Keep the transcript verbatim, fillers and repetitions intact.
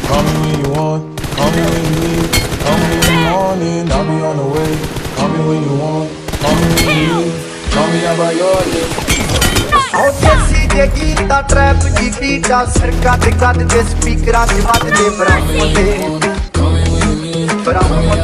Call me when you want, call me when you need. Call me in the morning, I'll be on the way. Call me when you want, call me when you need. Call me out by your name. Oggi di ghita, trap di vita, cercate cade de speaker, attivate de bravo de bravo